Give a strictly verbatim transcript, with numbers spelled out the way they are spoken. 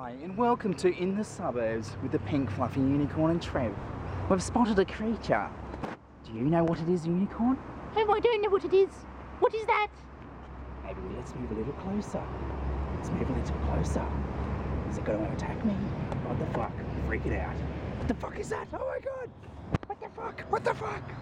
Hi, and welcome to In the Suburbs with the pink fluffy unicorn and Trev. We've spotted a creature. Do you know what it is, unicorn? Oh, I don't know what it is. What is that? Maybe let's move a little closer. Let's move a little closer. Is it going to attack me? What the fuck? I'm freaking out. What the fuck is that? Oh my god! What the fuck? What the fuck?